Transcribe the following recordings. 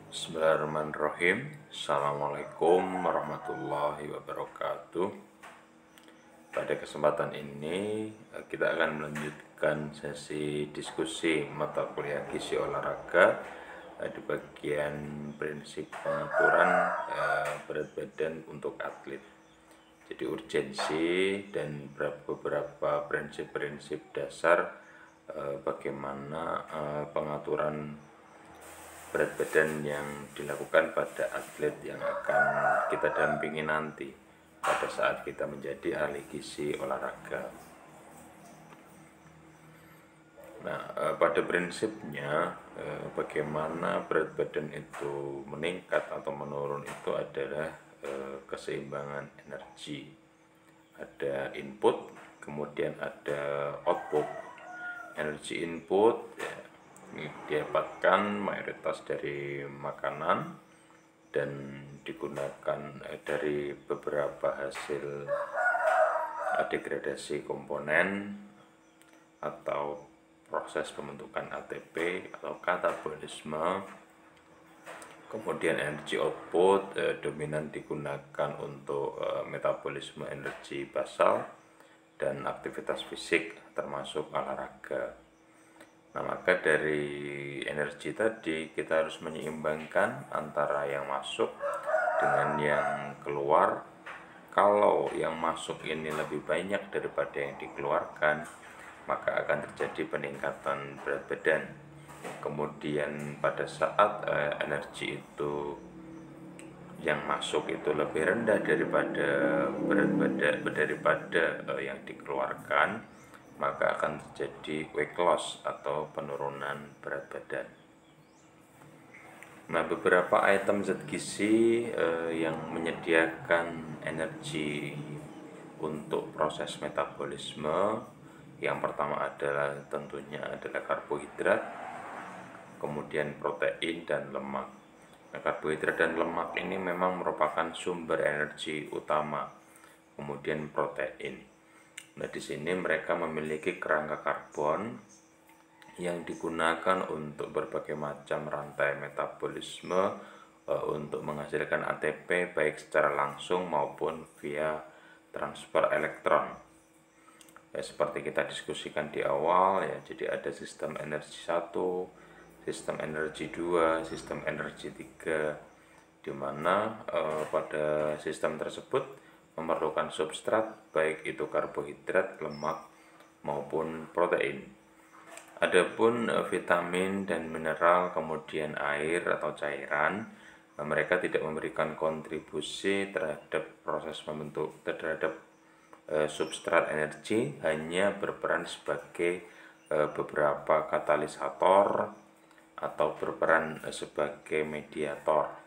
Bismillahirrahmanirrahim. Assalamualaikum warahmatullahi wabarakatuh. Pada kesempatan ini kita akan melanjutkan sesi diskusi mata kuliah gizi olahraga di bagian prinsip pengaturan berat badan untuk atlet. Jadi urgensi dan beberapa prinsip-prinsip dasar bagaimana pengaturan berat badan yang dilakukan pada atlet yang akan kita dampingi nanti pada saat kita menjadi ahli gizi olahraga. Nah, pada prinsipnya bagaimana berat badan itu meningkat atau menurun itu adalah keseimbangan energi. Ada input, kemudian ada output. Energi input ya, didapatkan mayoritas dari makanan dan digunakan dari beberapa hasil degradasi komponen atau proses pembentukan ATP atau katabolisme. Kemudian energi output dominan digunakan untuk metabolisme energi basal dan aktivitas fisik termasuk olahraga. Nah, maka dari energi tadi kita harus menyeimbangkan antara yang masuk dengan yang keluar. Kalau yang masuk ini lebih banyak daripada yang dikeluarkan, maka akan terjadi peningkatan berat badan. Kemudian pada saat energi itu yang masuk itu lebih rendah daripada berat badan daripada yang dikeluarkan, maka akan terjadi weight loss atau penurunan berat badan. Nah, beberapa item zat gizi yang menyediakan energi untuk proses metabolisme, yang pertama adalah tentunya adalah karbohidrat, kemudian protein dan lemak. Nah, karbohidrat dan lemak ini memang merupakan sumber energi utama. Kemudian protein. Nah, di sini mereka memiliki kerangka karbon yang digunakan untuk berbagai macam rantai metabolisme untuk menghasilkan ATP baik secara langsung maupun via transfer elektron. Ya, seperti kita diskusikan di awal ya, jadi ada sistem energi 1, sistem energi 2, sistem energi 3, di mana pada sistem tersebut memerlukan substrat baik itu karbohidrat, lemak maupun protein. Adapun vitamin dan mineral kemudian air atau cairan, mereka tidak memberikan kontribusi terhadap proses terhadap substrat energi, hanya berperan sebagai beberapa katalisator atau berperan sebagai mediator.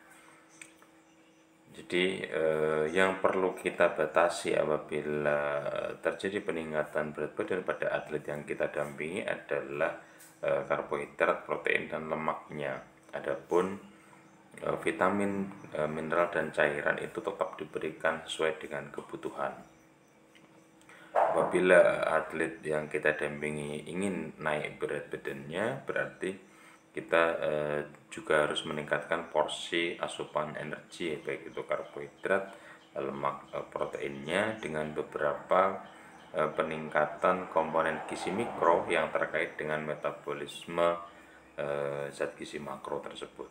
Jadi yang perlu kita batasi apabila terjadi peningkatan berat badan pada atlet yang kita dampingi adalah karbohidrat, protein, dan lemaknya. Adapun vitamin, mineral, dan cairan itu tetap diberikan sesuai dengan kebutuhan. Apabila atlet yang kita dampingi ingin naik berat badannya, berarti kita juga harus meningkatkan porsi asupan energi, baik itu karbohidrat, lemak, proteinnya, dengan beberapa peningkatan komponen gizi mikro yang terkait dengan metabolisme zat gizi makro tersebut.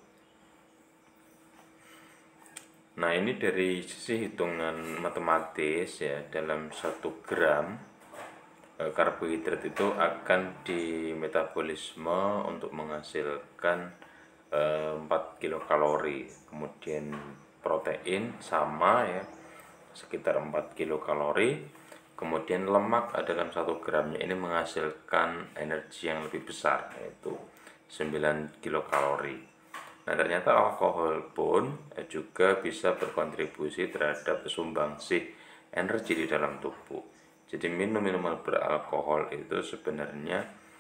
Nah, ini dari sisi hitungan matematis ya, dalam 1 gram karbohidrat itu akan dimetabolisme untuk menghasilkan 4 kilokalori. Kemudian protein sama ya, sekitar 4 kilokalori. Kemudian lemak dalam 1 gramnya ini menghasilkan energi yang lebih besar, yaitu 9 kilokalori. Nah, ternyata alkohol pun juga bisa berkontribusi terhadap sumbangsih energi di dalam tubuh. Jadi minuman beralkohol itu sebenarnya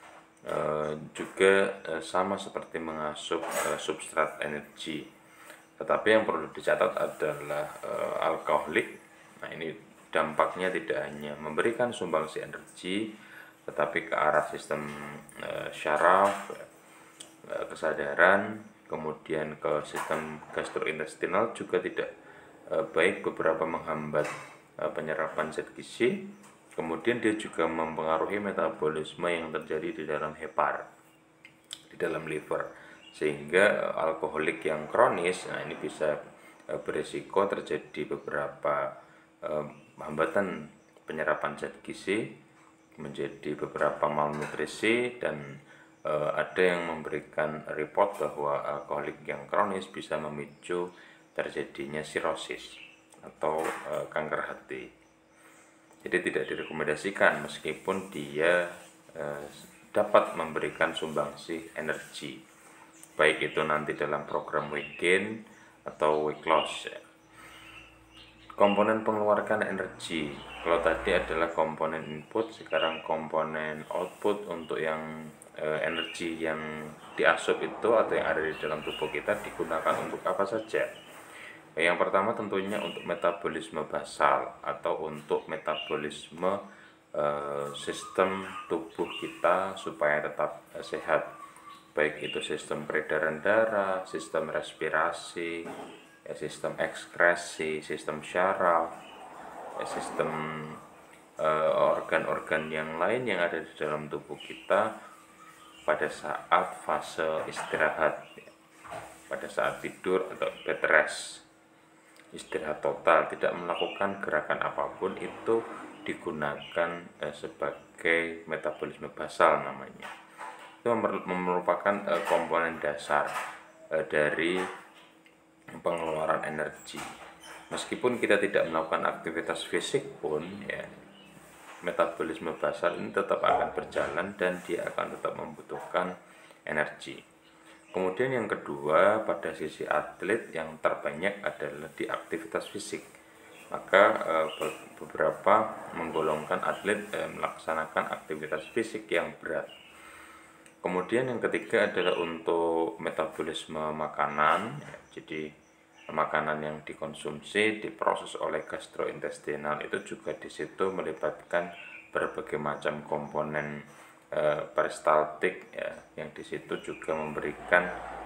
juga sama seperti mengasup substrat energi. Tetapi yang perlu dicatat adalah alkoholik. Nah, ini dampaknya tidak hanya memberikan sumbangsi energi, tetapi ke arah sistem syaraf, kesadaran, kemudian ke sistem gastrointestinal juga tidak baik, beberapa menghambat penyerapan zat gizi. Kemudian dia juga mempengaruhi metabolisme yang terjadi di dalam hepar, di dalam liver, sehingga alkoholik yang kronis, nah ini bisa berisiko terjadi beberapa hambatan penyerapan zat gizi, menjadi beberapa malnutrisi, dan ada yang memberikan report bahwa alkoholik yang kronis bisa memicu terjadinya sirosis atau kanker hati. Jadi tidak direkomendasikan meskipun dia dapat memberikan sumbangsi energi, baik itu nanti dalam program weight gain atau weight loss ya. Komponen pengeluarkan energi, kalau tadi adalah komponen input, sekarang komponen output untuk yang energi yang diasup itu atau yang ada di dalam tubuh kita digunakan untuk apa saja. Yang pertama tentunya untuk metabolisme basal atau untuk metabolisme sistem tubuh kita supaya tetap sehat, baik itu sistem peredaran darah, sistem respirasi, sistem ekskresi, sistem syaraf, sistem organ-organ yang lain yang ada di dalam tubuh kita pada saat fase istirahat, pada saat tidur atau bed rest, istirahat total, tidak melakukan gerakan apapun, itu digunakan sebagai metabolisme basal namanya. Itu merupakan komponen dasar dari pengeluaran energi. Meskipun kita tidak melakukan aktivitas fisik pun ya, metabolisme basal ini tetap akan berjalan dan dia akan tetap membutuhkan energi. Kemudian yang kedua, pada sisi atlet yang terbanyak adalah di aktivitas fisik. Maka beberapa menggolongkan atlet melaksanakan aktivitas fisik yang berat. Kemudian yang ketiga adalah untuk metabolisme makanan. Jadi makanan yang dikonsumsi diproses oleh gastrointestinal itu juga di situ melibatkan berbagai macam komponen peristaltik ya, yang di situ juga memberikan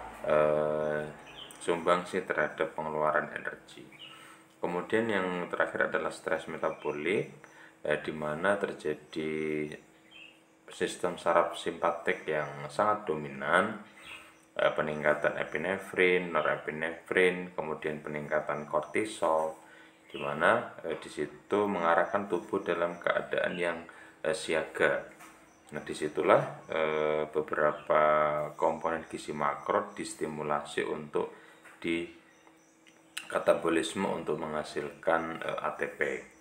sumbangsi terhadap pengeluaran energi. Kemudian yang terakhir adalah stres metabolik, di mana terjadi sistem saraf simpatik yang sangat dominan, peningkatan epinefrin, norepinefrin, kemudian peningkatan kortisol, di mana di situ mengarahkan tubuh dalam keadaan yang siaga. Nah, disitulah beberapa komponen gizi makro distimulasi untuk di katabolisme untuk menghasilkan ATP.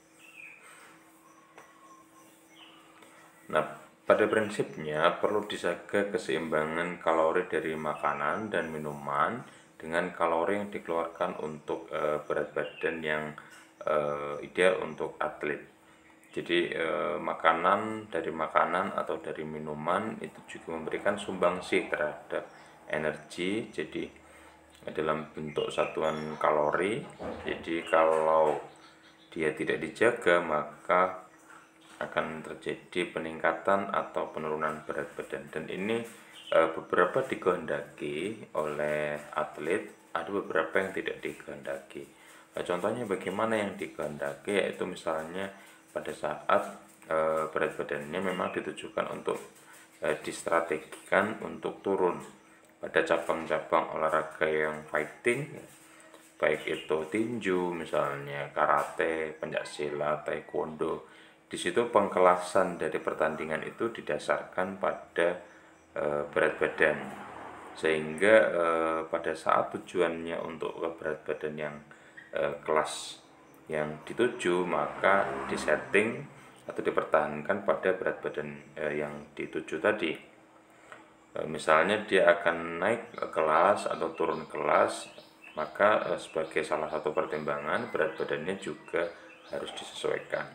Nah, pada prinsipnya perlu dijaga keseimbangan kalori dari makanan dan minuman dengan kalori yang dikeluarkan untuk berat badan yang ideal untuk atlet. Jadi makanan dari makanan atau dari minuman itu juga memberikan sumbangsi terhadap energi, jadi dalam bentuk satuan kalori. Jadi kalau dia tidak dijaga maka akan terjadi peningkatan atau penurunan berat badan, dan ini beberapa dikehendaki oleh atlet, ada beberapa yang tidak dikehendaki. Contohnya bagaimana yang dikehendaki, yaitu misalnya pada saat berat badannya memang ditujukan untuk distrategikan untuk turun pada cabang-cabang olahraga yang fighting, baik itu tinju misalnya, karate, pencaksilat, taekwondo. Di situ pengkelasan dari pertandingan itu didasarkan pada berat badan, sehingga pada saat tujuannya untuk berat badan yang kelas yang dituju, maka disetting atau dipertahankan pada berat badan yang dituju tadi. Misalnya dia akan naik kelas atau turun kelas, maka sebagai salah satu pertimbangan berat badannya juga harus disesuaikan.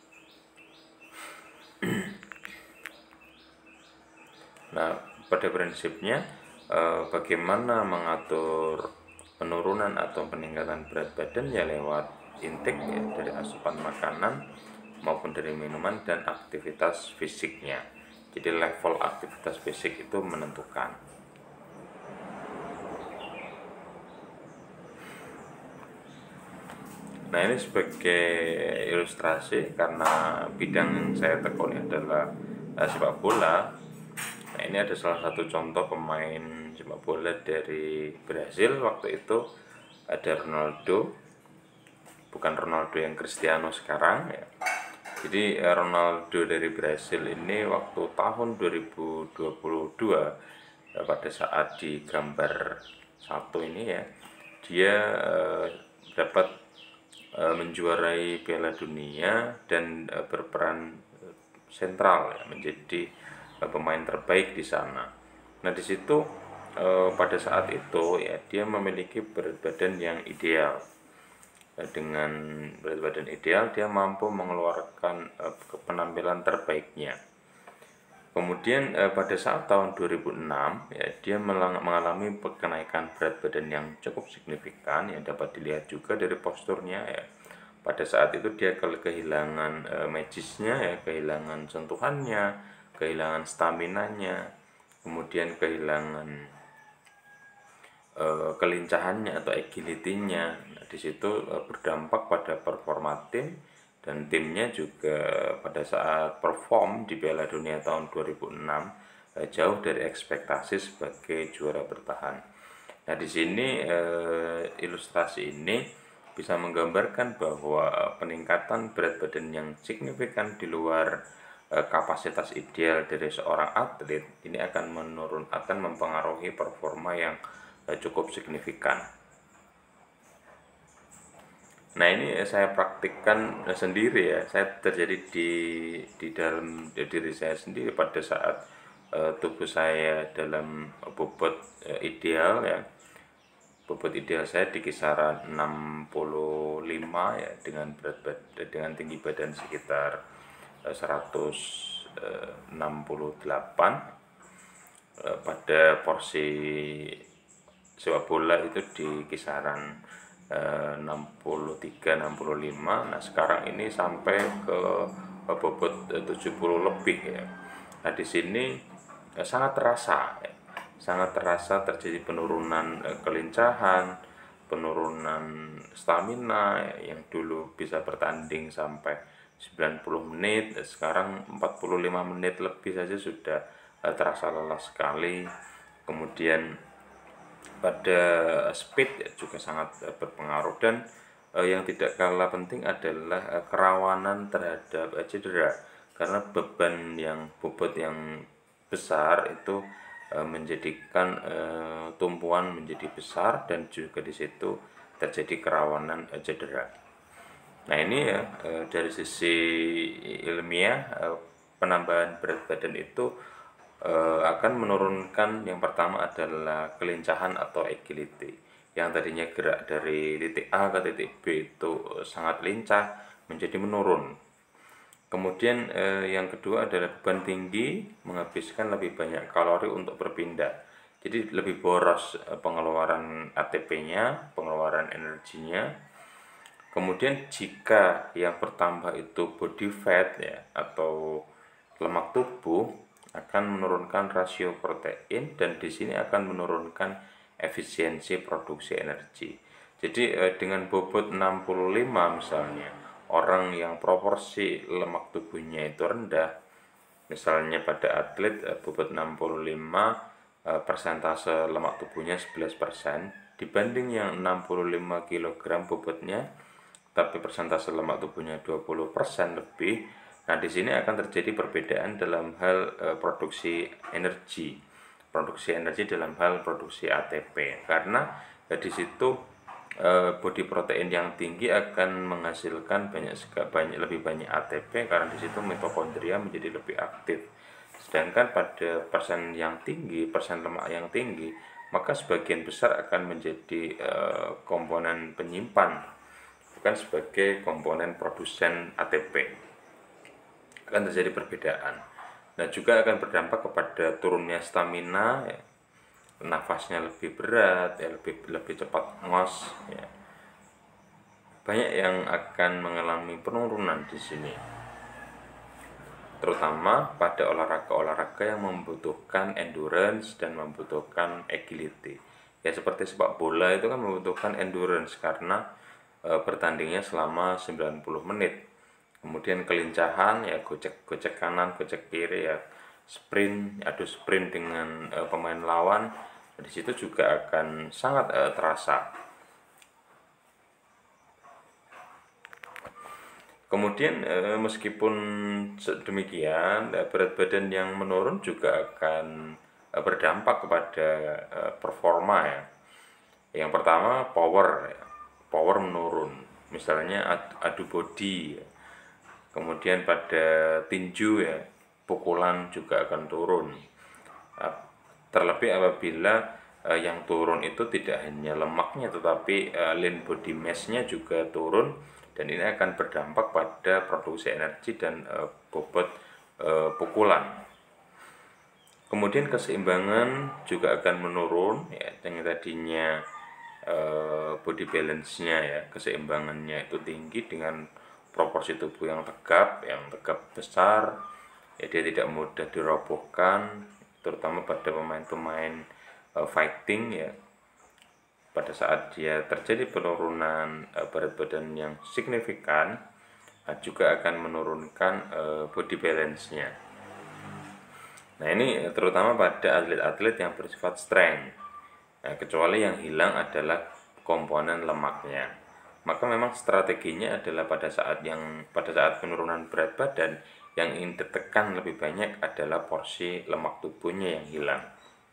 Nah, pada prinsipnya bagaimana mengatur penurunan atau peningkatan berat badan ya lewat intake ya, dari asupan makanan maupun dari minuman dan aktivitas fisiknya. Jadi level aktivitas fisik itu menentukan. Nah, ini sebagai ilustrasi karena bidang yang saya tekuni adalah sepak bola. Nah, ini ada salah satu contoh pemain sepak bola dari Brasil waktu itu, ada Ronaldo, bukan Ronaldo yang Cristiano sekarang ya. Jadi Ronaldo dari Brasil ini waktu tahun 2022 pada saat di gambar satu ini ya, dia dapat menjuarai Piala Dunia dan berperan sentral ya, menjadi pemain terbaik di sana. Nah, di situ pada saat itu ya dia memiliki berat badan yang ideal. Dengan berat badan ideal dia mampu mengeluarkan penampilan terbaiknya. Kemudian pada saat tahun 2006 ya dia mengalami kenaikan berat badan yang cukup signifikan yang dapat dilihat juga dari posturnya ya. Pada saat itu dia kehilangan magisnya ya, kehilangan sentuhannya, kehilangan staminanya, kemudian kehilangan kelincahannya atau agility-nya. Nah, di situ berdampak pada performa tim, dan timnya juga pada saat perform di Piala Dunia tahun 2006 jauh dari ekspektasi sebagai juara bertahan. Nah, di sini ilustrasi ini bisa menggambarkan bahwa peningkatan berat badan yang signifikan di luar kapasitas ideal dari seorang atlet ini akan mempengaruhi performa yang cukup signifikan. Nah, ini saya praktikkan sendiri ya. Saya terjadi di dalam diri saya sendiri pada saat tubuh saya dalam bobot ideal ya. Bobot ideal saya di kisaran 65 ya, dengan dengan tinggi badan sekitar 168. Pada porsi sepak bola itu di kisaran 63-65. Nah, sekarang ini sampai ke bobot 70 lebih ya. Nah, di sini sangat terasa terjadi penurunan kelincahan, penurunan stamina yang dulu bisa bertanding sampai 90 menit, sekarang 45 menit lebih saja sudah terasa lelah sekali. Kemudian pada speed juga sangat berpengaruh, dan yang tidak kalah penting adalah kerawanan terhadap cedera, karena bobot yang besar itu menjadikan tumpuan menjadi besar, dan juga di situ terjadi kerawanan cedera. Nah, ini ya dari sisi ilmiah, penambahan berat badan itu akan menurunkan, yang pertama adalah kelincahan atau agility. Yang tadinya gerak dari titik A ke titik B itu sangat lincah menjadi menurun. Kemudian yang kedua adalah beban tinggi menghabiskan lebih banyak kalori untuk berpindah. Jadi lebih boros pengeluaran ATP-nya, pengeluaran energinya. Kemudian jika yang bertambah itu body fat ya, atau lemak tubuh, akan menurunkan rasio protein, dan di sini akan menurunkan efisiensi produksi energi. Jadi dengan bobot 65 misalnya, orang yang proporsi lemak tubuhnya itu rendah, misalnya pada atlet bobot 65, persentase lemak tubuhnya 11%, dibanding yang 65 kg bobotnya tapi persentase lemak tubuhnya 20% lebih. Nah, di sini akan terjadi perbedaan dalam hal produksi energi dalam hal produksi ATP, karena di situ body protein yang tinggi akan menghasilkan lebih banyak ATP, karena di situ mitokondria menjadi lebih aktif. Sedangkan pada persen lemak yang tinggi, maka sebagian besar akan menjadi komponen penyimpan, bukan sebagai komponen produsen ATP. Akan terjadi perbedaan. Nah, juga akan berdampak kepada turunnya stamina ya. Nafasnya lebih berat ya, lebih cepat ngos ya. Banyak yang akan mengalami penurunan di sini, terutama pada olahraga-olahraga yang membutuhkan endurance dan membutuhkan agility. Ya, seperti sepak bola itu kan membutuhkan endurance, karena bertandingnya selama 90 menit. Kemudian kelincahan ya, gocek kanan, gocek kiri ya, sprint, adu sprint dengan pemain lawan, di situ juga akan sangat terasa. Kemudian meskipun demikian, berat badan yang menurun juga akan berdampak kepada performa ya. Yang pertama power ya. Power menurun, misalnya adu body ya. Kemudian pada tinju ya, pukulan juga akan turun. Terlebih apabila yang turun itu tidak hanya lemaknya, tetapi lean body mass-nya juga turun, dan ini akan berdampak pada produksi energi dan bobot pukulan. Kemudian keseimbangan juga akan menurun ya, yang tadinya body balance-nya ya, keseimbangannya itu tinggi dengan proporsi tubuh yang tegap besar ya, dia tidak mudah dirobohkan, terutama pada pemain-pemain fighting ya. Pada saat dia terjadi penurunan berat badan yang signifikan, juga akan menurunkan body balance-nya. Nah, ini terutama pada atlet-atlet yang bersifat strength. Nah, kecuali yang hilang adalah komponen lemaknya. Maka memang strateginya adalah pada saat penurunan berat badan, yang ingin ditekan lebih banyak adalah porsi lemak tubuhnya yang hilang.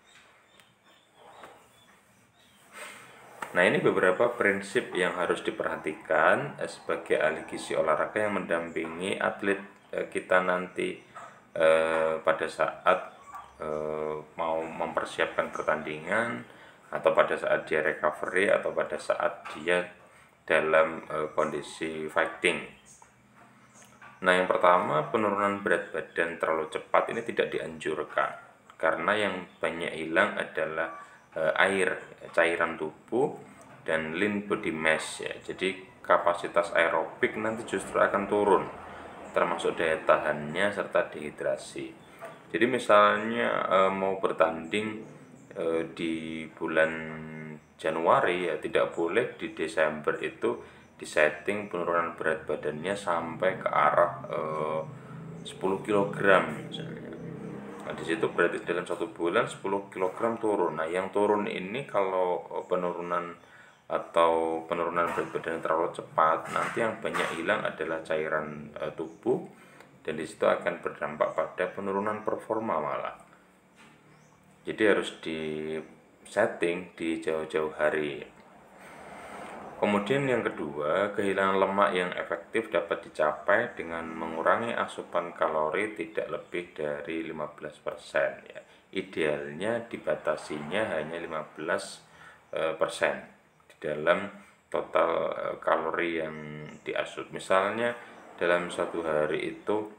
Nah, ini beberapa prinsip yang harus diperhatikan sebagai ahli gizi olahraga yang mendampingi atlet kita nanti pada saat mau mempersiapkan pertandingan, atau pada saat dia recovery, atau pada saat dia dalam kondisi fighting. Nah, yang pertama, penurunan berat badan terlalu cepat ini tidak dianjurkan, karena yang banyak hilang adalah air, cairan tubuh, dan lean body mass ya. Jadi kapasitas aerobik nanti justru akan turun, termasuk daya tahannya serta dehidrasi. Jadi misalnya mau bertanding di bulan Januari ya, tidak boleh di Desember itu disetting penurunan berat badannya sampai ke arah 10 kg misalnya. Nah, di situ berarti dalam 1 bulan 10 kg turun. Nah, yang turun ini kalau penurunan berat badan terlalu cepat, nanti yang banyak hilang adalah cairan tubuh, dan di situ akan berdampak pada penurunan performa malah. Jadi harus di setting di jauh-jauh hari. Kemudian yang kedua, kehilangan lemak yang efektif dapat dicapai dengan mengurangi asupan kalori tidak lebih dari 15% ya. Idealnya dibatasinya hanya 15% di dalam total kalori yang diasup. Misalnya dalam satu hari itu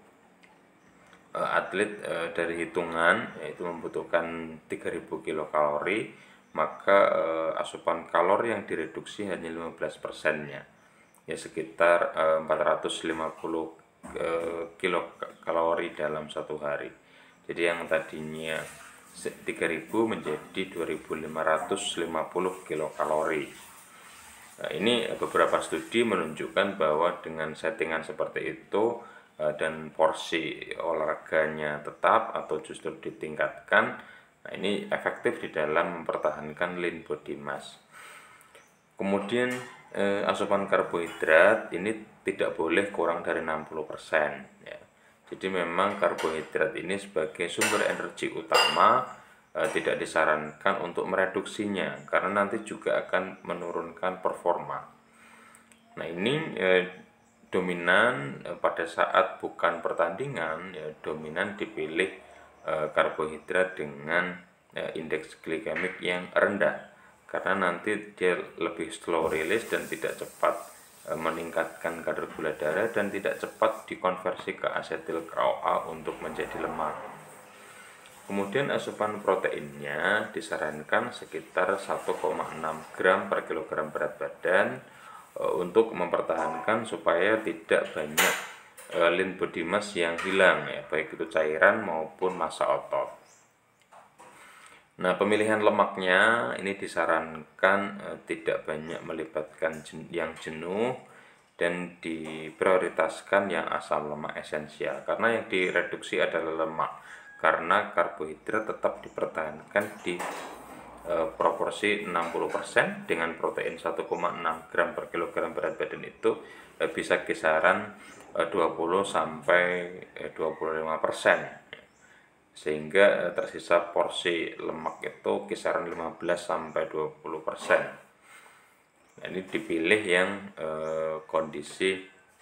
atlet dari hitungan yaitu membutuhkan 3000 kilokalori, maka asupan kalori yang direduksi hanya 15%-nya ya, sekitar 450 kilokalori dalam satu hari. Jadi yang tadinya 3000 menjadi 2550 kilokalori. Nah, ini beberapa studi menunjukkan bahwa dengan settingan seperti itu dan porsi olahraganya tetap atau justru ditingkatkan, nah ini efektif di dalam mempertahankan lean body mass. Kemudian asupan karbohidrat ini tidak boleh kurang dari 60% ya. Jadi memang karbohidrat ini sebagai sumber energi utama tidak disarankan untuk mereduksinya, karena nanti juga akan menurunkan performa. Nah, ini dominan pada saat bukan pertandingan ya, dominan dipilih karbohidrat dengan indeks glikemik yang rendah, karena nanti dia lebih slow release dan tidak cepat meningkatkan kadar gula darah, dan tidak cepat dikonversi ke asetil CoA untuk menjadi lemak. Kemudian asupan proteinnya disarankan sekitar 1,6 gram per kilogram berat badan untuk mempertahankan supaya tidak banyak lean body mass yang hilang ya, baik itu cairan maupun massa otot. Nah, pemilihan lemaknya ini disarankan tidak banyak melibatkan yang jenuh dan diprioritaskan yang asam lemak esensial, karena yang direduksi adalah lemak, karena karbohidrat tetap dipertahankan di proporsi 60% dengan protein 1,6 gram per kilogram berat badan itu bisa kisaran 20 sampai 25%, sehingga tersisa porsi lemak itu kisaran 15 sampai 20%. Nah, ini dipilih yang kondisi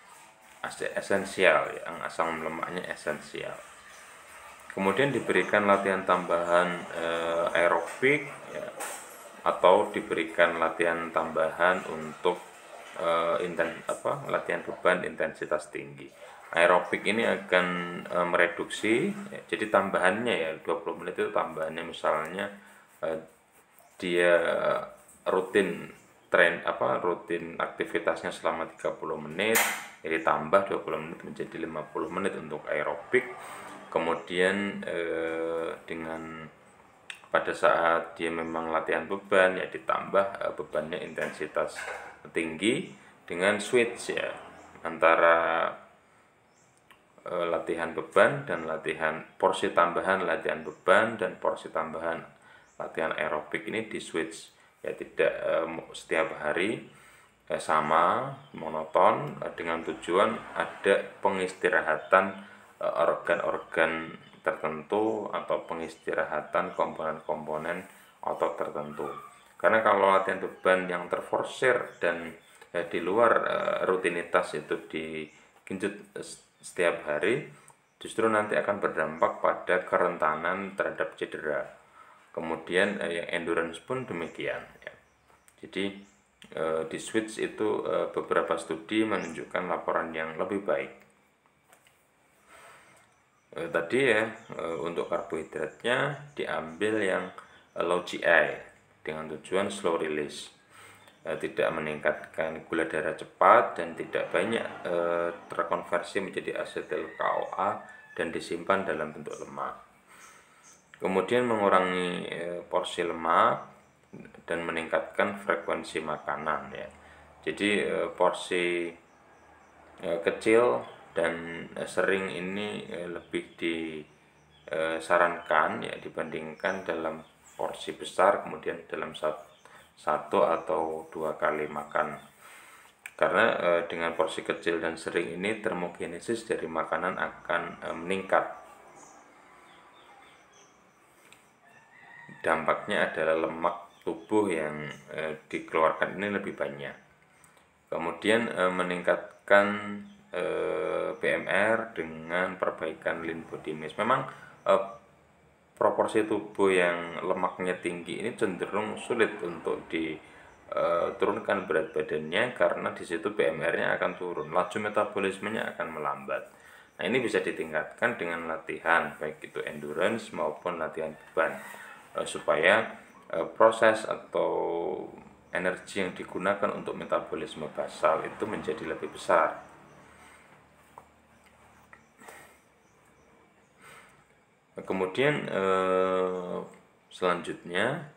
esensial, yang asam lemaknya esensial. Kemudian diberikan latihan tambahan aerobik ya, atau diberikan latihan tambahan untuk latihan beban intensitas tinggi. Aerobik ini akan mereduksi ya, jadi tambahannya ya 20 menit itu tambahannya, misalnya dia rutin rutin aktivitasnya selama 30 menit, jadi tambah 20 menit menjadi 50 menit untuk aerobik. Kemudian dengan pada saat dia memang latihan beban ya ditambah bebannya intensitas tinggi dengan switch ya antara latihan beban dan latihan porsi tambahan latihan beban dan porsi tambahan latihan aerobik ini di switch ya, tidak setiap hari sama monoton dengan tujuan ada pengistirahatan organ-organ tertentu atau pengistirahatan komponen-komponen otot tertentu. Karena kalau latihan beban yang terforsir dan di luar rutinitas itu digenjot setiap hari, justru nanti akan berdampak pada kerentanan terhadap cedera. Kemudian yang endurance pun demikian ya. Jadi di switch itu beberapa studi menunjukkan laporan yang lebih baik. Tadi ya untuk karbohidratnya diambil yang low GI dengan tujuan slow release, tidak meningkatkan gula darah cepat dan tidak banyak terkonversi menjadi asetil CoA dan disimpan dalam bentuk lemak. Kemudian mengurangi porsi lemak dan meningkatkan frekuensi makanan ya. Jadi porsi kecil dan sering ini lebih disarankan ya dibandingkan dalam porsi besar kemudian dalam satu atau dua kali makan, karena dengan porsi kecil dan sering ini termogenesis dari makanan akan meningkat. Dampaknya adalah lemak tubuh yang dikeluarkan ini lebih banyak. Kemudian meningkatkan BMR dengan perbaikan lean body mass. Memang proporsi tubuh yang lemaknya tinggi ini cenderung sulit untuk diturunkan berat badannya, karena di situ BMR-nya akan turun, laju metabolismenya akan melambat. Nah, ini bisa ditingkatkan dengan latihan baik itu endurance maupun latihan beban supaya proses atau energi yang digunakan untuk metabolisme basal itu menjadi lebih besar. Kemudian selanjutnya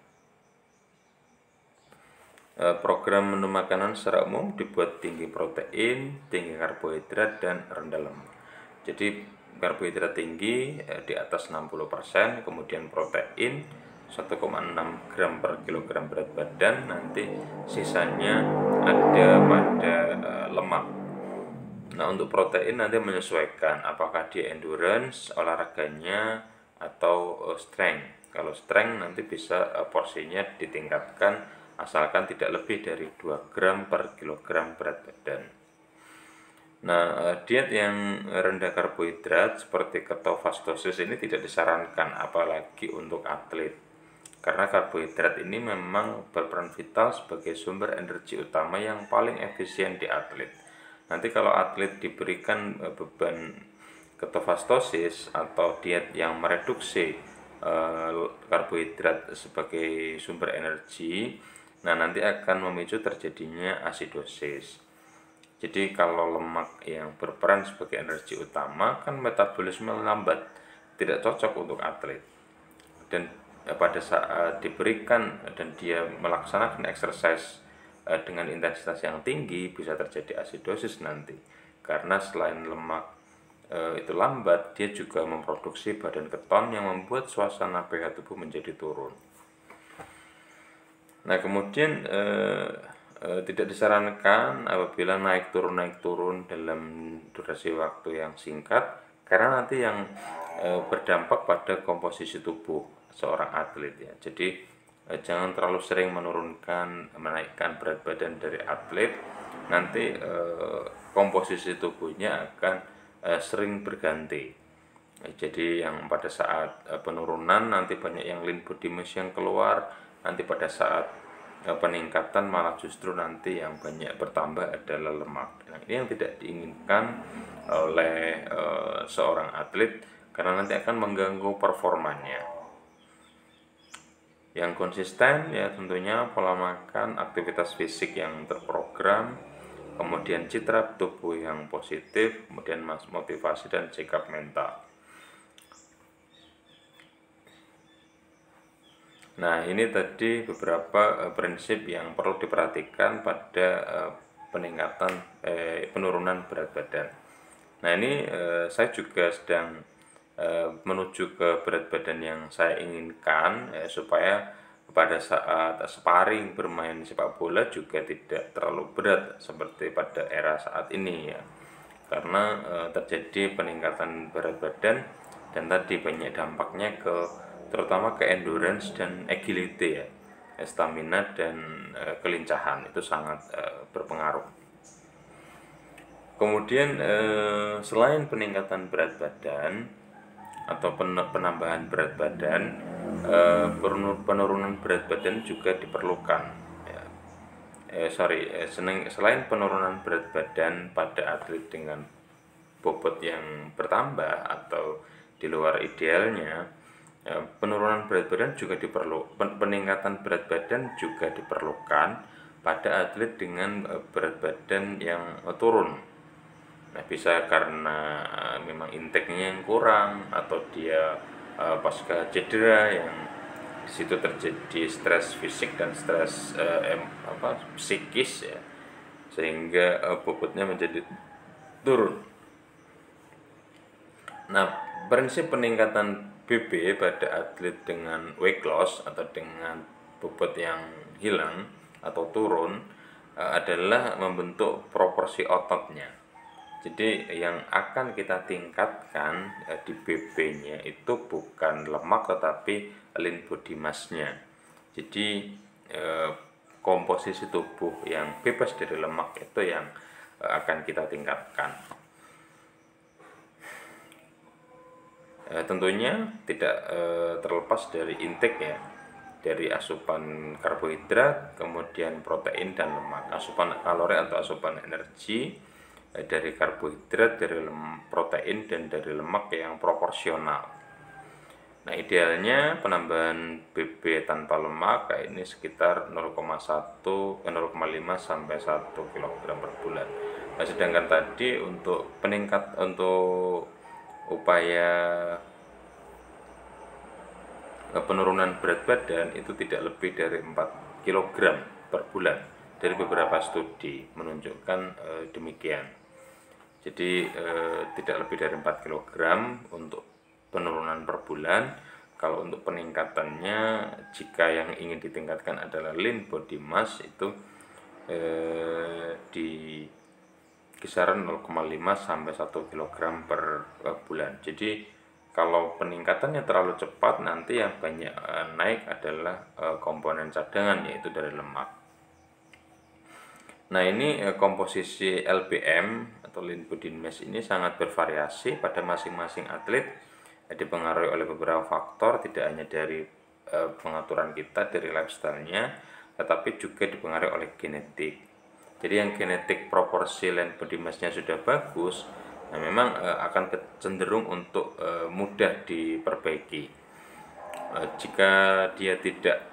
program menu makanan secara umum dibuat tinggi protein, tinggi karbohidrat, dan rendah lemak. Jadi karbohidrat tinggi di atas 60%, kemudian protein 1,6 gram per kilogram berat badan, nanti sisanya ada pada lemak. Nah, untuk protein nanti menyesuaikan apakah dia endurance, olahraganya, atau strength. Kalau strength nanti bisa porsinya ditingkatkan asalkan tidak lebih dari 2 gram per kilogram berat badan. Nah, diet yang rendah karbohidrat seperti ketofastosis ini tidak disarankan apalagi untuk atlet, karena karbohidrat ini memang berperan vital sebagai sumber energi utama yang paling efisien di atlet. Nanti kalau atlet diberikan beban ketofastosis atau diet yang mereduksi karbohidrat sebagai sumber energi, nah nanti akan memicu terjadinya asidosis. Jadi kalau lemak yang berperan sebagai energi utama kan metabolisme lambat, tidak cocok untuk atlet. Dan pada saat diberikan dan dia melaksanakan exercise dengan intensitas yang tinggi, bisa terjadi asidosis nanti, karena selain lemak itu lambat, dia juga memproduksi badan keton yang membuat suasana pH tubuh menjadi turun. Nah, kemudian tidak disarankan apabila naik turun dalam durasi waktu yang singkat, karena nanti yang berdampak pada komposisi tubuh seorang atlet ya. Jadi jangan terlalu sering menaikkan berat badan dari atlet, nanti komposisi tubuhnya akan sering berganti. Jadi yang pada saat penurunan nanti banyak yang lean body mass yang keluar, nanti pada saat peningkatan malah justru nanti yang banyak bertambah adalah lemak. Nah, ini yang tidak diinginkan oleh seorang atlet, karena nanti akan mengganggu performanya. Yang konsisten ya tentunya pola makan, aktivitas fisik yang terprogram, kemudian citra tubuh yang positif, kemudian motivasi dan sikap mental. Nah, ini tadi beberapa prinsip yang perlu diperhatikan pada penurunan berat badan. Nah, ini saya juga sedang menuju ke berat badan yang saya inginkan, supaya pada saat sparring bermain sepak bola juga tidak terlalu berat seperti pada era saat ini ya, karena terjadi peningkatan berat badan dan tadi banyak dampaknya terutama ke endurance dan agility ya, stamina dan kelincahan itu sangat berpengaruh. Kemudian selain peningkatan berat badan atau penambahan berat badan, penurunan berat badan juga diperlukan ya. Selain penurunan berat badan pada atlet dengan bobot yang bertambah atau di luar idealnya, penurunan berat badan juga peningkatan berat badan juga diperlukan pada atlet dengan berat badan yang turun. Nah, bisa karena memang intake-nya yang kurang, atau dia pasca cedera yang disitu terjadi stres fisik dan stres psikis ya, sehingga bobotnya menjadi turun. Nah, prinsip peningkatan BB pada atlet dengan weight loss atau dengan bobot yang hilang atau turun adalah membentuk proporsi ototnya. Jadi yang akan kita tingkatkan di BB-nya itu bukan lemak tetapi lean body mass-nya. Jadi komposisi tubuh yang bebas dari lemak itu yang akan kita tingkatkan. Tentunya tidak terlepas dari intake ya, dari asupan karbohidrat, kemudian protein dan lemak, asupan kalori atau asupan energi dari karbohidrat, dari protein dan dari lemak yang proporsional. Nah, idealnya penambahan BB tanpa lemak ini sekitar 0,5 sampai 1 kg per bulan. Nah, sedangkan tadi untuk upaya penurunan berat badan itu tidak lebih dari 4 kg per bulan. Dari beberapa studi menunjukkan demikian. Jadi tidak lebih dari 4 kg untuk penurunan per bulan. Kalau untuk peningkatannya, jika yang ingin ditingkatkan adalah lean body mass, itu di kisaran 0,5 sampai 1 kg per bulan. Jadi kalau peningkatannya terlalu cepat, nanti yang banyak naik adalah komponen cadangan, yaitu dari lemak. Nah, ini komposisi LBM atau lean body mass ini sangat bervariasi pada masing-masing atlet, dipengaruhi oleh beberapa faktor, tidak hanya dari pengaturan kita, dari lifestyle-nya, tetapi juga dipengaruhi oleh genetik. Jadi yang genetik proporsi lean body mass-nya sudah bagus, nah memang akan cenderung untuk mudah diperbaiki. Jika dia tidak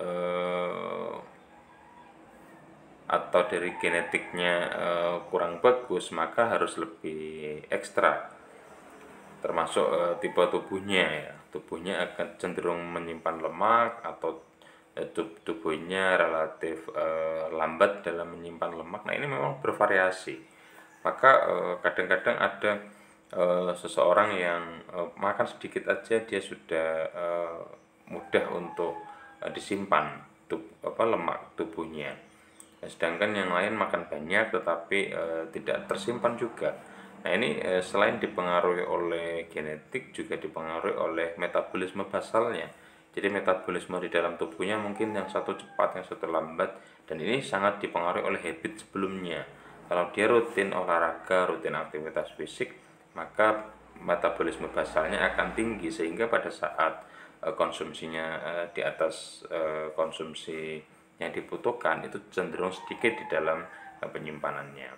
atau dari genetiknya kurang bagus, maka harus lebih ekstra, termasuk tipe tubuhnya ya. tubuhnya akan cenderung menyimpan lemak, atau tubuhnya relatif lambat dalam menyimpan lemak. Nah, ini memang bervariasi. Maka kadang-kadang ada seseorang yang makan sedikit aja dia sudah mudah untuk disimpan lemak tubuhnya. Sedangkan yang lain makan banyak tetapi tidak tersimpan juga. Nah, ini selain dipengaruhi oleh genetik juga dipengaruhi oleh metabolisme basalnya. Jadi metabolisme di dalam tubuhnya mungkin yang satu cepat, yang satu lambat, dan ini sangat dipengaruhi oleh habit sebelumnya. Kalau dia rutin olahraga, rutin aktivitas fisik, maka metabolisme basalnya akan tinggi, sehingga pada saat konsumsinya di atas konsumsi yang dibutuhkan, itu cenderung sedikit di dalam penyimpanannya.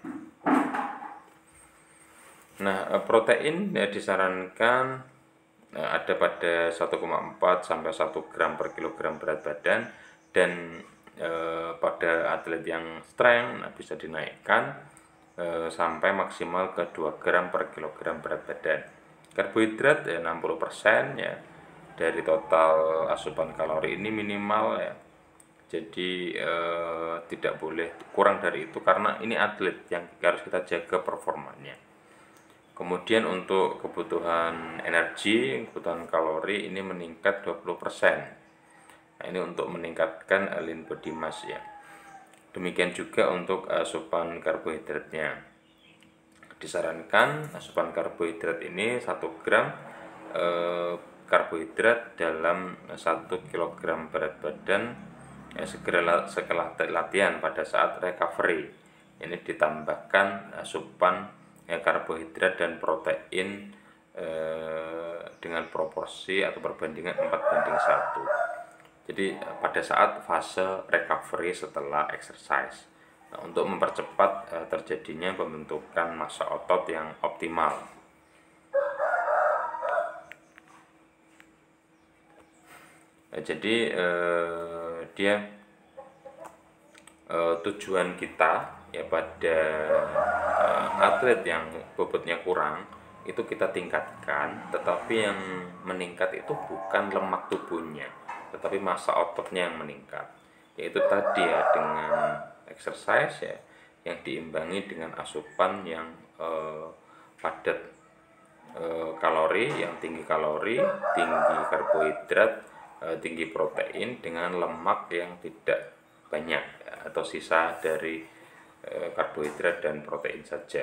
Nah, protein disarankan ada pada 1,4 sampai 1 gram per kilogram berat badan, dan pada atlet yang strength bisa dinaikkan sampai maksimal ke 2 gram per kilogram berat badan. Karbohidrat 60% ya dari total asupan kalori ini minimal ya. Jadi tidak boleh kurang dari itu, karena ini atlet yang harus kita jaga performanya. Kemudian untuk kebutuhan energi, kebutuhan kalori ini meningkat 20%. Nah, ini untuk meningkatkan lean body mass ya. Demikian juga untuk asupan karbohidratnya. Disarankan asupan karbohidrat ini 1 gram karbohidrat dalam 1 kg berat badan setelah latihan pada saat recovery. Ini ditambahkan asupan karbohidrat dan protein dengan proporsi atau perbandingan 4:1. Jadi pada saat fase recovery setelah exercise, untuk mempercepat terjadinya pembentukan massa otot yang optimal. Jadi dia tujuan kita ya pada atlet yang bobotnya kurang itu kita tingkatkan, tetapi yang meningkat itu bukan lemak tubuhnya, tetapi massa ototnya yang meningkat. Yaitu tadi ya, dengan exercise ya yang diimbangi dengan asupan yang padat kalori, yang tinggi kalori, tinggi karbohidrat, tinggi protein, dengan lemak yang tidak banyak atau sisa dari karbohidrat dan protein saja.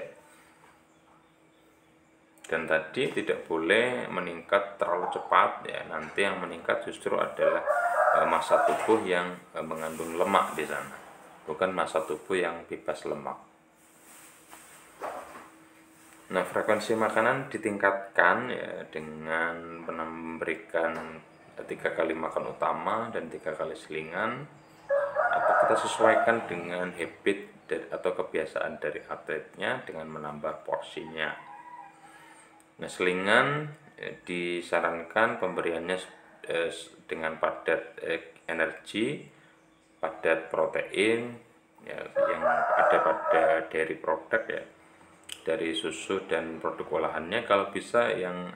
Dan tadi tidak boleh meningkat terlalu cepat ya, nanti yang meningkat justru adalah massa tubuh yang mengandung lemak di sana, bukan massa tubuh yang bebas lemak. Nah, frekuensi makanan ditingkatkan ya dengan memberikan 3 kali makan utama dan 3 kali selingan, atau kita sesuaikan dengan habit atau kebiasaan dari atletnya dengan menambah porsinya. Nah, selingan disarankan pemberiannya dengan padat energi, padat protein ya, yang ada pada dairy product ya, dari susu dan produk olahannya. Kalau bisa yang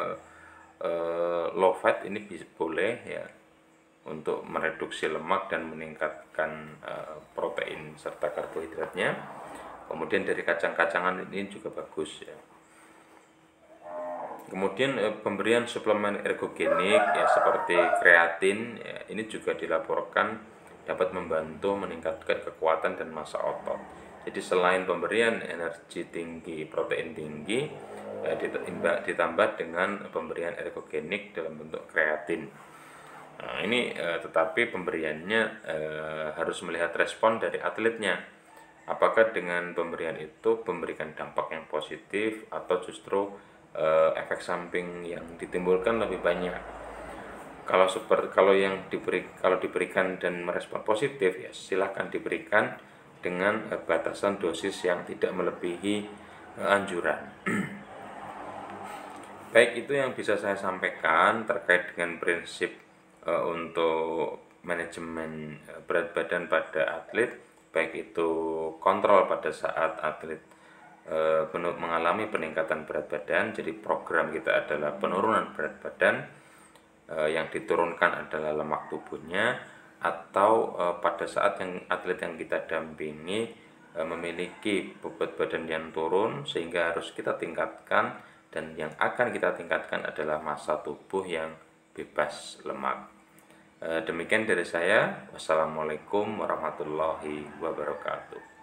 low fat ini boleh ya, untuk mereduksi lemak dan meningkatkan protein serta karbohidratnya. Kemudian dari kacang-kacangan ini juga bagus ya. Kemudian pemberian suplemen ergogenik ya seperti kreatin ya, ini juga dilaporkan dapat membantu meningkatkan kekuatan dan massa otot. Jadi selain pemberian energi tinggi, protein tinggi, ditambah dengan pemberian ergogenik dalam bentuk kreatin. Nah, ini tetapi pemberiannya harus melihat respon dari atletnya. Apakah dengan pemberian itu memberikan dampak yang positif atau justru efek samping yang ditimbulkan lebih banyak. Kalau diberikan dan merespon positif ya silahkan diberikan dengan batasan dosis yang tidak melebihi anjuran. Baik, itu yang bisa saya sampaikan terkait dengan prinsip untuk manajemen berat badan pada atlet, baik itu kontrol pada saat atlet mengalami peningkatan berat badan. Jadi program kita adalah penurunan berat badan, yang diturunkan adalah lemak tubuhnya, atau pada saat atlet yang kita dampingi memiliki bobot badan yang turun sehingga harus kita tingkatkan, dan yang akan kita tingkatkan adalah massa tubuh yang bebas lemak. Demikian dari saya. Wassalamualaikum warahmatullahi wabarakatuh.